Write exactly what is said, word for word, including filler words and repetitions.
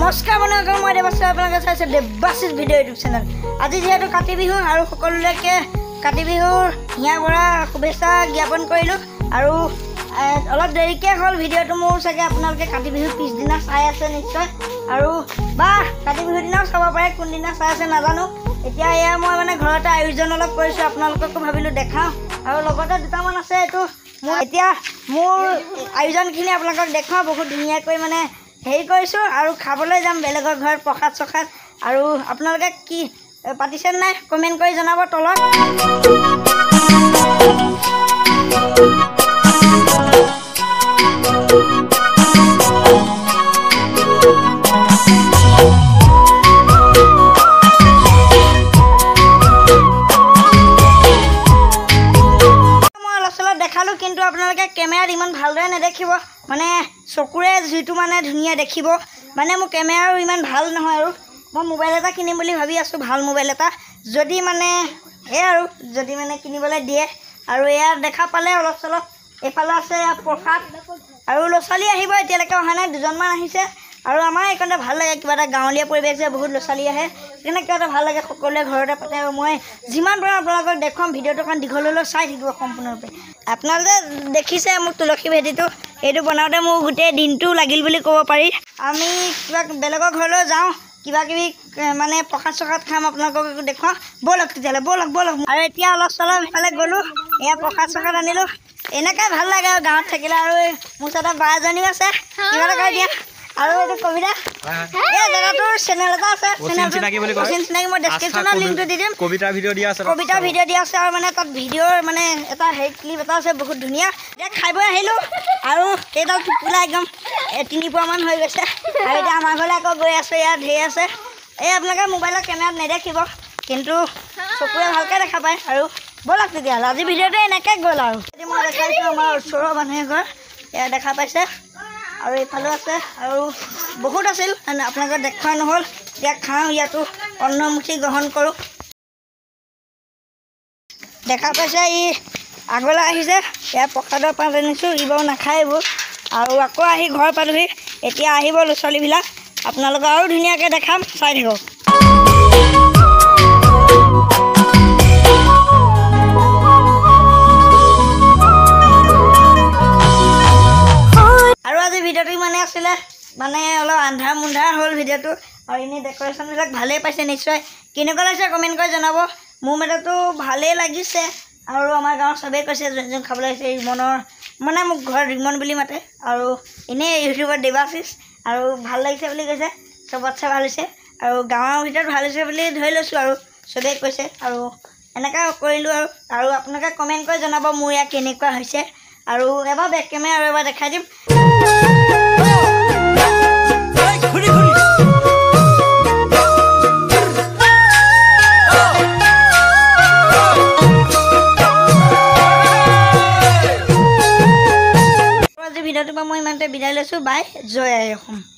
নমস্কাৰ বন্ধুসকল, মই দেৱশ্ৰী, আপোনালোকে চাইছে দেৱাশীষ ভিডিঅ' ইউটিউব চেনেল। আজি যিহেতু কাতি বিহু আৰু সকলোলৈকে কাতি বিহুৰ হিয়া ভৰা শুভেচ্ছা জ্ঞাপন কৰিলোঁ। আৰু অলপ দেৰিকৈ হ'ল ভিডিঅ'টো, মোৰ চাগে আপোনালোকে কাতি বিহুৰ পিছদিনা চাই আছে নিশ্চয়, আৰু বা কাতি বিহুৰ দিনাও চাব পাৰে, কোনদিনা চাই আছে নাজানো। এতিয়া এয়া মই মানে ঘৰতে আয়োজন অলপ কৰিছোঁ, আপোনালোককো ভাবিলোঁ দেখাওঁ, আৰু লগতে দুটামান আছে। এইটো মোৰ এতিয়া মোৰ আয়োজনখিনি আপোনালোকক দেখাওঁ, বহুত ধুনীয়াকৈ মানে হেৰি কৰিছোঁ। আৰু খাবলৈ যাম বেলেগৰ ঘৰত প্ৰসাদ চসাদ। আৰু আপোনালোকে কি পাতিছে নাই কমেণ্ট কৰি জনাব তলত। দেখালোঁ, কিন্তু আপোনালোকে কেমেৰাত ইমান ভালদৰে নেদেখিব, মানে চকুৰে যিটো মানে ধুনীয়া দেখিব। মানে মোৰ কেমেৰাও ইমান ভাল নহয়, আৰু মই মোবাইল এটা কিনিম বুলি ভাবি আছোঁ, ভাল মোবাইল এটা, যদি মানে সেয়া আৰু যদি মানে কিনিবলৈ দিয়ে। আৰু এয়া দেখা পালে অলপ চলপ। এইফালে আছে এয়া প্ৰসাদ, আৰু ল'ৰা ছোৱালী আহিব, এতিয়ালৈকে অহা নাই, দুজনমান আহিছে। আৰু আমাৰ এইকণতে ভাল লাগে, কিবা এটা গাঁৱলীয়া পৰিৱেশ যে, বহুত ল'ৰা ছোৱালী আহে, সেইকাৰণে কিবা এটা ভাল লাগে, সকলোৱে ঘৰতে পাতে। আৰু মই যিমান পাৰোঁ আপোনালোকক দেখুৱাম, ভিডিঅ'টো অকণ দীঘল হ'লেও চাই থাকিব সম্পূৰ্ণৰূপে। আপোনালোকে দেখিছে মোক তুলসী ভেটিটো, এইটো বনাওঁতে মোৰ গোটেই দিনটো লাগিল বুলি ক'ব পাৰি। আমি কিবা বেলেগৰ ঘৰলৈ যাওঁ, কিবা কিবি মানে প্ৰসাদ চসাদ খাম, আপোনালোকক দেখুৱাওঁ। ব'লক তেতিয়াহ'লে, ব'লক ব'লক। আৰু এতিয়া অলপ চলপ ইফালে গ'লোঁ, এয়া প্ৰসাদ চসাদ আনিলোঁ। এনেকৈ ভাল লাগে আৰু গাঁৱত থাকিলে। আৰু মোৰ ওচৰতে বা এজনীও আছে, কিবা এটা কৈ দিয়া। আৰু এইটো কবিতা, এই জেগাটোৰ চেনেল এটা আছে, চিনাকি মই ডেছক্ৰিপশ্যনত লিংকটো দি দিম। কবিতাৰ ভিডিঅ' দিয়া আছে, কবিতাৰ ভিডিঅ' দিয়া আছে, আৰু মানে তাত ভিডিঅ'ৰ মানে এটা হেৰি ক্লিপ এটা আছে, বহুত ধুনীয়া। এতিয়া খাই বৈ আহিলোঁ, আৰু এইডাল টোপোলা একদম তিনি পোৱামান হৈ গৈছে। আৰু এতিয়া আমাৰ ঘৰলৈ আকৌ গৈ আছোঁ, ইয়াত ধেৰ আছে। এই আপোনালোকে মোবাইলৰ কেমেৰাত নেদেখিব, কিন্তু চকুৰে ভালকৈ দেখা পায়। আৰু ব'লক তেতিয়াহ'লে, আজি ভিডিঅ'টো এনেকৈ গ'ল। আৰু এতিয়া মই দেখাইছোঁ আমাৰ ওচৰৰ মানুহে ঘৰ, এয়া দেখা পাইছে। আৰু এইফালেও আছে, আৰু বহুত আছিল, আপোনালোকে দেখুওৱা নহ'ল। এতিয়া খাওঁ, ইয়াতো অন্নমুঠি গ্ৰহণ কৰোঁ। দেখা পাইছে ই আগলৈ আহিছে, ইয়াত প্ৰসাদৰ পাত আনিছোঁ, ই বাৰু নাখায় এইবোৰ। আৰু আকৌ আহি ঘৰ পালোহি, এতিয়া আহিব ল'ৰা ছোৱালীবিলাক, আপোনালোকক আৰু ধুনীয়াকৈ দেখাম, চাই থাকক। আৰু আজি ভিডিঅ'টো ইমানেই আছিলে, মানে অলপ আন্ধাৰ মুন্ধাৰ হ'ল ভিডিঅ'টো। আৰু এনেই ডেক'ৰেশ্যনবিলাক ভালেই পাইছে নিশ্চয়, কেনেকুৱা লাগিছে কমেণ্ট কৰি জনাব। মোৰ মতেতো ভালেই লাগিছে, আৰু আমাৰ গাঁৱৰ চবেই কৈছে যোন যোন খাবলৈ আহিছে ৰিমনৰ, মানে মোক ঘৰত ৰিমন বুলি মাতে। আৰু এনেই ইউটিউবত দেৱাশীষ, আৰু ভাল লাগিছে বুলি কৈছে, চবতছে ভাল হৈছে। আৰু গাঁৱৰ ভিতৰত ভাল হৈছে বুলি ধৰি লৈছোঁ, আৰু চবেই কৈছে। আৰু এনেকৈ কৰিলোঁ। আৰু আৰু আপোনালোকে কমেণ্ট কৰি জনাব মোৰ ইয়াত কেনেকুৱা হৈছে। আৰু এবাৰ বেক কেমেৰা আৰু এবাৰ দেখাই দিম। ভিডিঅ'টোৰ পৰা মই ইমানতে বিদায় লৈছোঁ। বাই, জয় আই অসম।